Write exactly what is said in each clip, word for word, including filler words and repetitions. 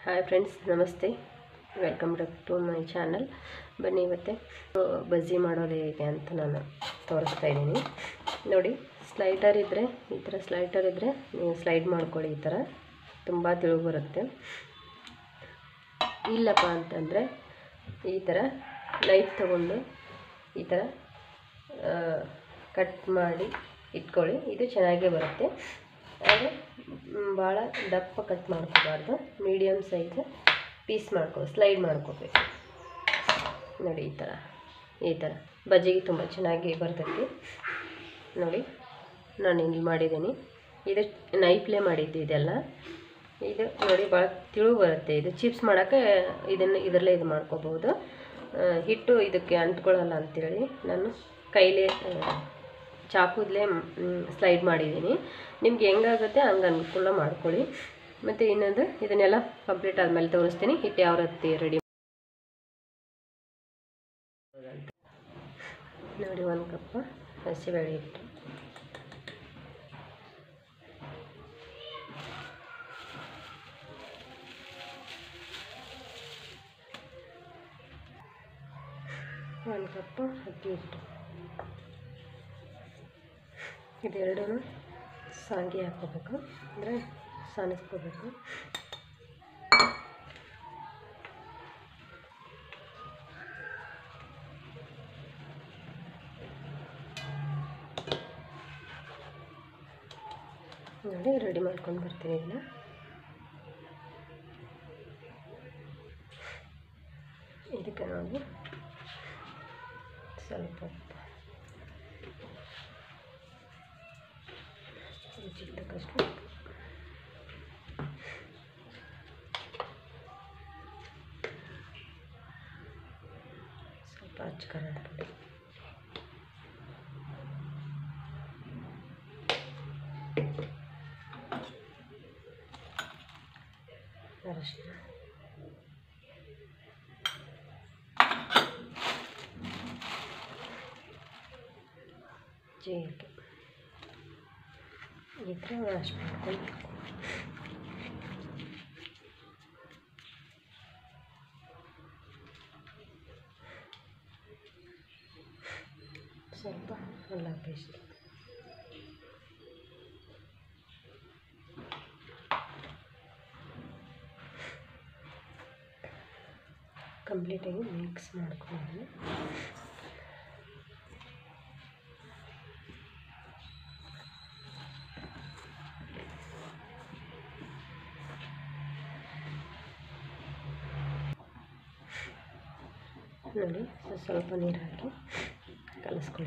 Hi friends, ನಮಸ್ತೆ. Welcome back to my channel. ಬನ್ನಿ, ಇವತ್ತೆ ಬಜ್ಜಿ ಮಾಡೋದು ಹೇಗೆ ಅಂತ ನಾನು ತೋರಿಸ್ತಾ ಇದ್ದೀನಿ. ನೋಡಿ, ಸ್ಲೈಡರ್ ಇದ್ದರೆ ಈ ಥರ ಸ್ಲೈಡರ್ ಇದ್ದರೆ ನೀವು ಸ್ಲೈಡ್ ಮಾಡ್ಕೊಳ್ಳಿ. ಈ ಥರ ತುಂಬ ತಿಳು ಬರುತ್ತೆ. ಇಲ್ಲಪ್ಪ ಅಂತಂದರೆ ಈ ಥರ ನೈಫ್ ತಗೊಂಡು ಈ ಥರ ಕಟ್ ಮಾಡಿ ಇಟ್ಕೊಳ್ಳಿ. ಇದು ಚೆನ್ನಾಗೇ ಬರುತ್ತೆ. ಆದರೆ ಭಾಳ ದಪ್ಪ ಕಟ್ ಮಾಡ್ಕೋಬಾರ್ದು, ಮೀಡಿಯಮ್ ಸೈಜ್ ಪೀಸ್ ಮಾಡ್ಕೊ ಸ್ಲೈಡ್ ಮಾಡ್ಕೋಬೇಕು. ನೋಡಿ, ಈ ಥರ ಈ ಥರ ಬಜ್ಜಿಗೆ ತುಂಬ ಚೆನ್ನಾಗಿ ಬರ್ತೈತಿ. ನೋಡಿ, ನಾನು ಇಲ್ಲಿ ಮಾಡಿದ್ದೀನಿ. ಇದು ನೈಫ್ಲೇ ಮಾಡಿದ್ದು ಇದೆಲ್ಲ. ಇದು ನೋಡಿ, ಭಾಳ ತಿಳು ಬರುತ್ತೆ. ಇದು ಚಿಪ್ಸ್ ಮಾಡೋಕ್ಕೆ ಇದನ್ನು ಇದರಲ್ಲೇ ಇದು ಮಾಡ್ಕೋಬೋದು. ಹಿಟ್ಟು ಇದಕ್ಕೆ ಅಂಟ್ಕೊಳ್ಳಲ್ಲ ಅಂಥೇಳಿ ನಾನು ಕೈಲೇ ಚಾಕುದಲ್ಲೇ ಸ್ಲೈಡ್ ಮಾಡಿದ್ದೀನಿ. ನಿಮ್ಗೆ ಹೆಂಗಾಗುತ್ತೆ ಹಂಗೆ ಅನುಕೂಲ ಮಾಡ್ಕೊಳ್ಳಿ. ಮತ್ತು ಇನ್ನೊಂದು, ಇದನ್ನೆಲ್ಲ ಕಂಪ್ಲೀಟ್ ಆದಮೇಲೆ ತೋರಿಸ್ತೀನಿ ಹಿಟ್ಟು ಯಾವ ರೀತಿ ರೆಡಿ. ನೋಡಿ, ಒಂದು ಕಪ್ ಹಸಿಬೇಳೆ ಹಿಟ್ಟು, ಒಂದು ಕಪ್ ಅಕ್ಕಿ ಹಿಟ್ಟು, ಇದೆರಡೂ ಸಾಂಗಿ ಹಾಕ್ಕೋಬೇಕು, ಅಂದರೆ ಸಾನಿಸ್ಕೋಬೇಕು. ನೋಡಿ, ರೆಡಿ ಮಾಡ್ಕೊಂಡು ಬರ್ತೀನಿ. ಇದನ್ನ ಇದಕ್ಕೆ ನೋಡಿ ಸ್ವಲ್ಪ ಚಿಕ್ಕದಕ್ಕಷ್ಟು ಸ್ವಲ್ಪ ಹಚ್ಕರ ಪುಡಿ, ಅರಶಿನ, ಜೀರಿಗೆ, ಈ ಥರ ಅಷ್ಟು ಮಾಡ್ಕೊಂಡು ಸ್ವಲ್ಪ ಅಲ್ಲ ಪೇಸ್ಟ್, ಕಂಪ್ಲೀಟಾಗಿ ಮಿಕ್ಸ್ ಮಾಡ್ಕೊಂಡು ನೋಡಿ, ಸ್ವಲ್ಪ ನೀರು ಹಾಕಿ ಕಲಿಸ್ಕೊಳ್ಳಿ.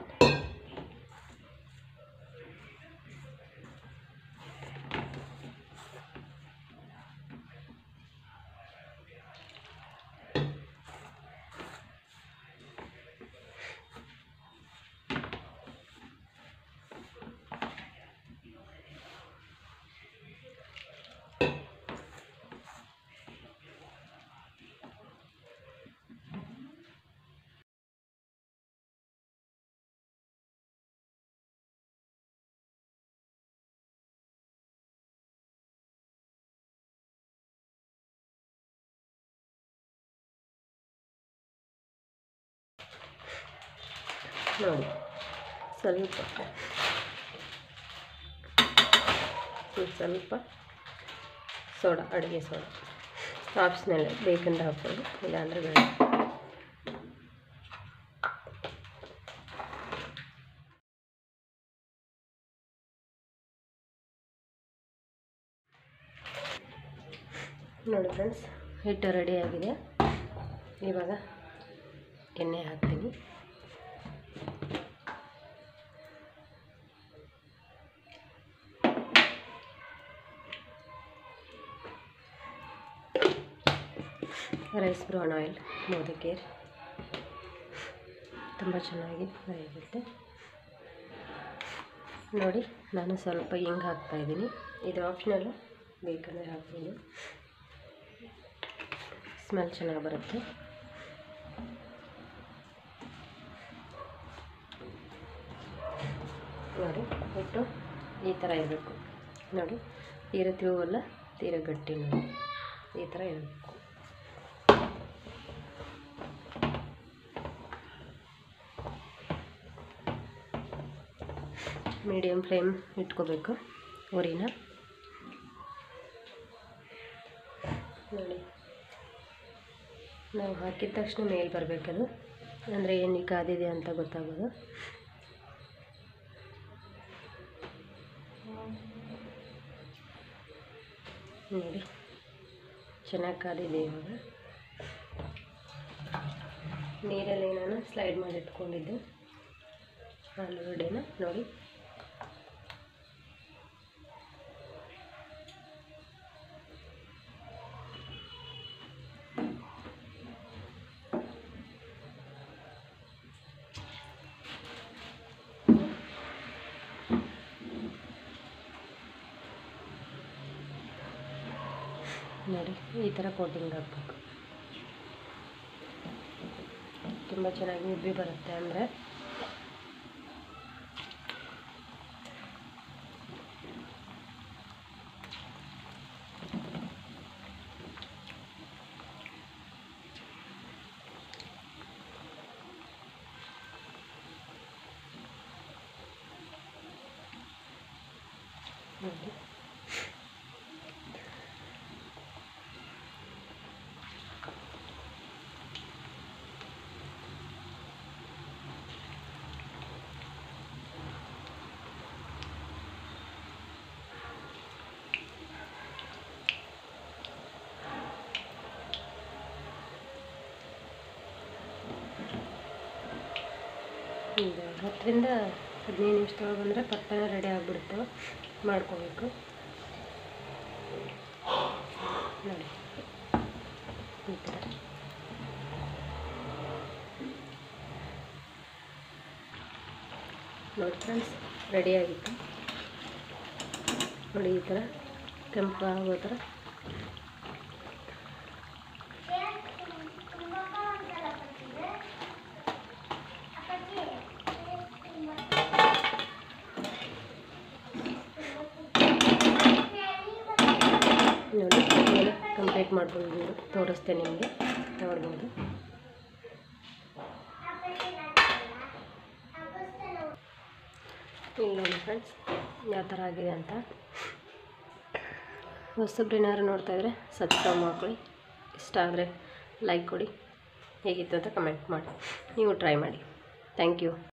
ನೋಡಿ, ಸ್ವಲ್ಪ ಸ್ವಲ್ಪ ಸೋಡಾ, ಅಡುಗೆ ಸೋಡಾ ಆಪ್ಷನಲ್, ಬೇಕಂದ್ರೆ ಹಾಕ್ಬೋದು, ಇಲ್ಲಾಂದರೆ ಬೇಡ. ನೋಡಿ ಫ್ರೆಂಡ್ಸ್, ಹಿಟ್ಟು ರೆಡಿಯಾಗಿದೆ. ಇವಾಗ ಎಣ್ಣೆ ಹಾಕ್ತೀನಿ. ರೈಸ್ ಬ್ರೌನ್ ಆಯಿಲ್, ಮೋದಕೇರ್, ತುಂಬ ಚೆನ್ನಾಗಿ ಫ್ರೈ ಆಗುತ್ತೆ. ನೋಡಿ, ನಾನು ಸ್ವಲ್ಪ ಹಿಂಗೆ ಹಾಕ್ತಾಯಿದ್ದೀನಿ. ಇದು ಆಪ್ಷನಲ್ಲು, ಬೇಕಂದರೆ ಹಾಕ್ತೀನಿ, ಸ್ಮೆಲ್ ಚೆನ್ನಾಗಿ ಬರುತ್ತೆ. ನೋಡಿ, ಹಿಟ್ಟು ಈ ಥರ ಇರಬೇಕು. ನೋಡಿ, ತೀರ ತಿಳುವಲ್ಲ, ತೀರ ಗಟ್ಟಿ. ನೋಡಿ, ಈ ಥರ ಇರಬೇಕು. ಮೀಡಿಯಮ್ ಫ್ಲೇಮ್ ಇಟ್ಕೋಬೇಕು ಉರಿನ. ನೋಡಿ, ನಾವು ಹಾಕಿದ ತಕ್ಷಣ ಮೇಲೆ ಬರಬೇಕದು, ಅಂದರೆ ಏನು ಕಾದಿದೆ ಅಂತ ಗೊತ್ತಾಗೋದು. ನೋಡಿ ಚೆನ್ನಾಗಿ ಕಾದಿದೆ. ಇವಾಗ ನೀರಲ್ಲಿ ನಾನು ಸ್ಲೈಡ್ ಮಾಡಿ ಇಟ್ಕೊಂಡಿದ್ದೆ ಆಲೂಗಡ್ಡೆನ ನೋಡಿ. ನೋಡಿ ಈ ಥರ ಕೋಟಿಂಗ್ ಹಾಕಬೇಕು. ತುಂಬ ಚೆನ್ನಾಗಿ ಉಬ್ಬಿ ಬರುತ್ತೆ. ಅಂದರೆ ನೋಡಿ ಈಗ ಹತ್ತರಿಂದ ಹದಿನೈದು ನಿಮಿಷದೊಳಗೆ ಬಂದರೆ ಪಟ್ಟನ ರೆಡಿ ಆಗಿಬಿಡುತ್ತೆ. ಮಾಡ್ಕೋಬೇಕು ನೋಡಿ ಈ ಥರ. ನೋಡಿ ಫ್ರೆಂಡ್ಸ್, ರೆಡಿಯಾಗಿತ್ತು ನೋಡಿ. ಈ ಥರ ಕೆಂಪು ಆಗೋ ಥರ ನೋಡಿ. ಮೇಲೆ ಕಂಪ್ಲೀಟ್ ಮಾಡ್ಕೊಂಡು ತೋರಿಸ್ತೇನೆ ನಿಮಗೆ, ನೋಡ್ಬೋದು. ಇಲ್ಲಿ ನೋಡಿ ಫ್ರೆಂಡ್ಸ್ ಯಾವ ಥರ ಆಗಿದೆ ಅಂತ. ಹೊಸಬ್ರು ಏನಾದ್ರು ನೋಡ್ತಾಯಿದ್ರೆ ಸಬ್ಸ್ಕ್ರೈಬ್ ಮಾಡ್ಕೊಳ್ಳಿ. ಇಷ್ಟ ಆದರೆ ಲೈಕ್ ಕೊಡಿ. ಹೇಗಿತ್ತು ಅಂತ ಕಮೆಂಟ್ ಮಾಡಿ. ನೀವು ಟ್ರೈ ಮಾಡಿ. Thank you.